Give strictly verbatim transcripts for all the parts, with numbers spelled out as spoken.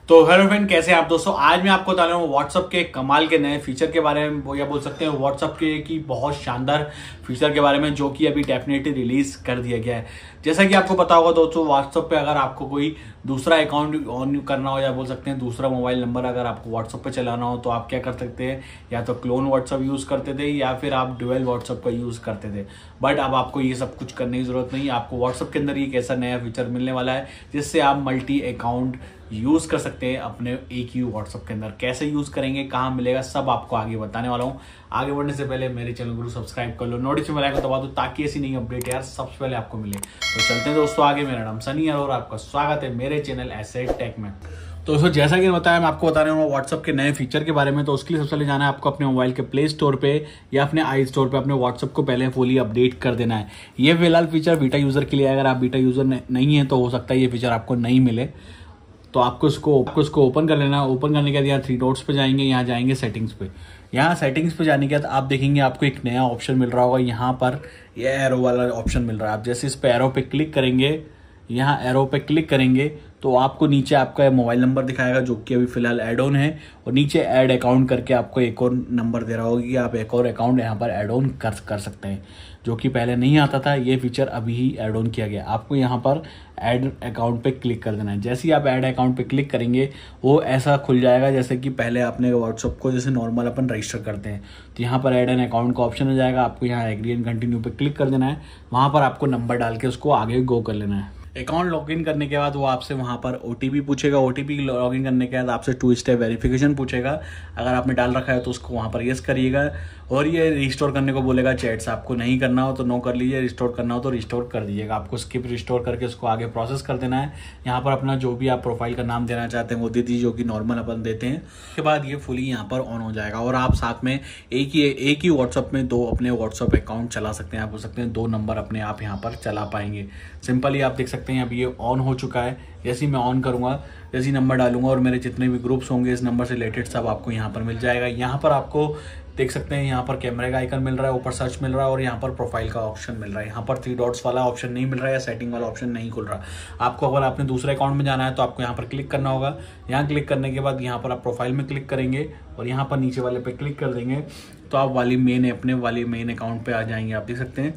तो hello friend, कैसे हैं आप दोस्तों। आज मैं आपको बता रहा हूँ व्हाट्सअप के कमाल के नए फीचर के बारे में, या बोल सकते हैं व्हाट्सअप के की बहुत शानदार फीचर के बारे में, जो कि अभी डेफिनेटली रिलीज कर दिया गया है। जैसा कि आपको पता होगा दोस्तों, व्हाट्सअप पे अगर आपको कोई दूसरा अकाउंट ऑन करना हो, या बोल सकते हैं दूसरा मोबाइल नंबर अगर आपको व्हाट्सअप पे चलाना हो, तो आप क्या कर सकते हैं, या तो क्लोन व्हाट्सअप यूज करते थे या फिर आप ड्यूअल व्हाट्सअप का यूज करते थे। बट अब आपको ये सब कुछ करने की जरूरत नहीं है। आपको व्हाट्सअप के अंदर एक ऐसा नया फीचर मिलने वाला है जिससे आप मल्टी अकाउंट यूज कर सकते हैं अपने एक ही व्हाट्सअप के अंदर। कैसे यूज करेंगे, कहाँ मिलेगा, सब आपको आगे बताने वाला हूँ। आगे बढ़ने से पहले मेरे चैनल को सब्सक्राइब कर लो, नोटिफिकेशन बेल आइकन दबा दो ताकि ऐसी नई अपडेट यार सबसे पहले आपको मिले। तो चलते हैं दोस्तों आगे। मेरा नाम सनी है और आपका स्वागत है मेरे चैनल एसेट टेक में। तो दोस्तों जैसा कि बताया, मैं आपको बता रहा हूँ व्हाट्सअप के नए फीचर के बारे में। तो उसके लिए सबसे पहले जाना है आपको अपने मोबाइल के प्ले स्टोर पे या अपने आई स्टोर पे अपने व्हाट्सअप को पहले फुली अपडेट कर देना है। ये फिलहाल फीचर बीटा यूजर के लिए, अगर आप बीटा यूजर नहीं है तो हो सकता है ये फीचर आपको नहीं मिले। तो आपको इसको आपको इसको ओपन कर लेना है। ओपन करने के बाद यहाँ थ्री डॉट्स पे जाएंगे, यहाँ जाएंगे सेटिंग्स पे। यहाँ सेटिंग्स पे जाने के बाद आप देखेंगे आपको एक नया ऑप्शन मिल रहा होगा। यहाँ पर ये एरो वाला ऑप्शन मिल रहा है। आप जैसे इस पे एरो पे क्लिक करेंगे, यहाँ एरो पे क्लिक करेंगे तो आपको नीचे आपका मोबाइल नंबर दिखाएगा जो कि अभी फिलहाल ऐड ऑन है, और नीचे ऐड अकाउंट करके आपको एक और नंबर दे रहा होगा कि आप एक और अकाउंट यहाँ पर ऐड ऑन कर कर सकते हैं, जो कि पहले नहीं आता था। ये फीचर अभी ही ऐड ऑन किया गया। आपको यहाँ पर ऐड अकाउंट पे क्लिक कर देना है। जैसे ही आप ऐड अकाउंट पे क्लिक करेंगे वो ऐसा खुल जाएगा जैसे कि पहले आपने व्हाट्सअप को जैसे नॉर्मल अपन रजिस्टर करते हैं। तो यहाँ पर ऐड एन अकाउंट का ऑप्शन हो जाएगा। आपको यहाँ एग्री एंड कंटिन्यू पे क्लिक कर देना है। वहाँ पर आपको नंबर डाल के उसको आगे गो कर लेना है। अकाउंट लॉगिन करने के बाद वो आपसे वहाँ पर ओटीपी पूछेगा। ओटीपी लॉगिन करने के बाद आपसे टू स्टेप वेरिफिकेशन पूछेगा। अगर आपने डाल रखा है तो उसको वहाँ पर यस करिएगा, और ये रिस्टोर करने को बोलेगा चैट्स। आपको नहीं करना हो तो नो कर लीजिए, रिस्टोर करना हो तो रिस्टोर कर दीजिएगा। आपको स्किप रिस्टोर करके उसको आगे प्रोसेस कर देना है। यहाँ पर अपना जो भी आप प्रोफाइल का नाम देना चाहते हैं वो दे दीजिए, जो कि नॉर्मल अपन देते हैं। उसके बाद ये फुली यहाँ पर ऑन हो जाएगा और आप साथ में एक ही एक ही व्हाट्सअप में दो अपने व्हाट्सअप अकाउंट चला सकते हैं। आप बोल सकते हैं दो नंबर अपने आप यहाँ पर चला पाएंगे। सिंपली आप देख सकते हैं अभी ये ऑन हो चुका है। जैसे ही मैं ऑन करूंगा, जैसे ही नंबर डालूंगा और मेरे जितने भी ग्रुप्स होंगे इस नंबर से रिलेटेड सब आपको यहाँ पर मिल जाएगा। यहाँ पर आपको देख सकते हैं यहाँ पर कैमरे का आइकन मिल रहा है, ऊपर सर्च मिल रहा है और यहाँ पर प्रोफाइल का ऑप्शन मिल रहा है। यहाँ पर थ्री डॉट्स वाला ऑप्शन नहीं मिल रहा है या सेटिंग वाला ऑप्शन नहीं खुल रहा। आपको अगर आपने दूसरे अकाउंट में जाना है तो आपको यहाँ पर क्लिक करना होगा। यहाँ क्लिक करने के बाद यहाँ पर आप प्रोफाइल में क्लिक करेंगे और यहाँ पर नीचे वाले पे क्लिक कर देंगे तो आप वाली मेन अपने वाली मेन अकाउंट पे आ जाएंगे। आप देख सकते हैं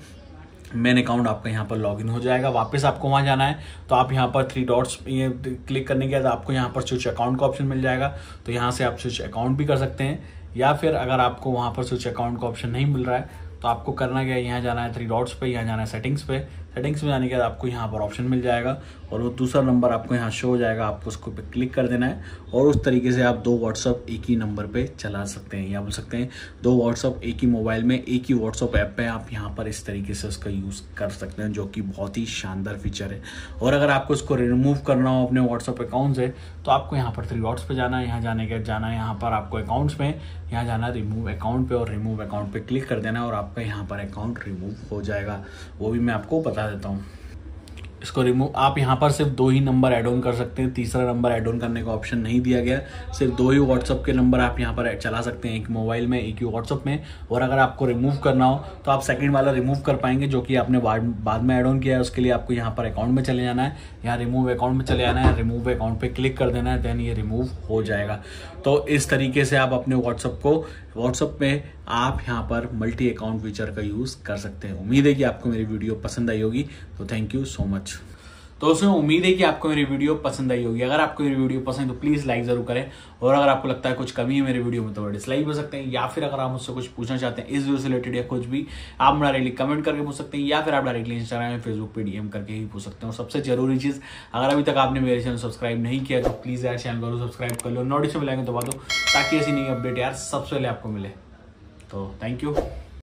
मेन अकाउंट आपका यहाँ पर लॉगिन हो जाएगा। वापस आपको वहाँ जाना है तो आप यहाँ पर थ्री डॉट्स ये क्लिक करने के बाद आपको यहाँ पर स्विच अकाउंट का ऑप्शन मिल जाएगा। तो यहाँ से आप स्विच अकाउंट भी कर सकते हैं, या फिर अगर आपको वहाँ पर स्विच अकाउंट का ऑप्शन नहीं मिल रहा है तो आपको करना क्या है, यहाँ जाना है थ्री डॉट्स पे, यहाँ जाना है सेटिंग्स पे। सेटिंग्स में जाने के बाद आपको यहाँ पर ऑप्शन मिल जाएगा और वो दूसरा नंबर आपको यहाँ शो हो जाएगा। आपको उसको पे क्लिक कर देना है और उस तरीके से आप दो व्हाट्सअप एक ही नंबर पे चला सकते हैं, या बोल सकते हैं दो व्हाट्सअप एक ही मोबाइल में एक ही व्हाट्सअप ऐप पे आप यहाँ पर इस तरीके से उसका यूज़ कर सकते हैं, जो कि बहुत ही शानदार फीचर है। और अगर आपको इसको रिमूव करना हो अपने व्हाट्सअप अकाउंट से तो आपको यहाँ पर थ्री डॉट्स पे जाना है। यहाँ जाने के जाना है यहाँ पर आपको अकाउंट्स में, यहाँ जाना है रिमूव अकाउंट पे और रिमूव अकाउंट पे क्लिक कर देना है और आपका यहाँ पर अकाउंट रिमूव हो जाएगा। वो भी मैं आपको बता देता हूँ। इसको रिमूव आप यहाँ पर सिर्फ दो ही नंबर ऐड ऑन कर सकते हैं। तीसरा नंबर ऐड ऑन करने का ऑप्शन नहीं दिया गया। सिर्फ दो ही व्हाट्सअप के नंबर आप यहाँ पर चला सकते हैं, एक मोबाइल में एक ही व्हाट्सअप में। और अगर आपको रिमूव करना हो तो आप सेकंड वाला रिमूव कर पाएंगे, जो कि आपने बाद में ऐड ऑन किया है। उसके लिए आपको यहाँ पर अकाउंट में चले जाना है, यहाँ रिमूव अकाउंट में चले जाना है, रिमूव अकाउंट पे क्लिक कर देना है, देन ये रिमूव हो जाएगा। तो इस तरीके से आप अपने व्हाट्सअप को व्हाट्सअप में आप यहाँ पर मल्टी अकाउंट फीचर का यूज़ कर सकते हैं। उम्मीद है कि आपको मेरी वीडियो पसंद आई होगी। तो थैंक यू सो मच। तो दोस्तों उम्मीद है कि आपको मेरी वीडियो पसंद आई होगी। अगर आपको मेरी वीडियो पसंद है तो प्लीज़ लाइक ज़रूर करें, और अगर आपको लगता है कुछ कमी है मेरी वीडियो में तो डिसलाइक हो सकते हैं, या फिर अगर आप मुझसे कुछ पूछना चाहते हैं इस वीडियो से रिलेटेड या कुछ भी, आप डायरेक्टली कमेंट करके पूछ सकते हैं, या फिर आप डायरेक्टली इंस्टाग्राम या फेसबुक पे डीएम करके ही पूछ सकते हो। सबसे जरूरी चीज़, अगर अभी तक आपने मेरे चैनल सब्सक्राइब नहीं किया तो प्लीज़ यार चैनल को सब्सक्राइब कर लो, नोटिफिकेशन बेल आइकन दबा दो ताकि ऐसी नई अपडेट यार सबसे पहले आपको मिले। तो थैंक यू।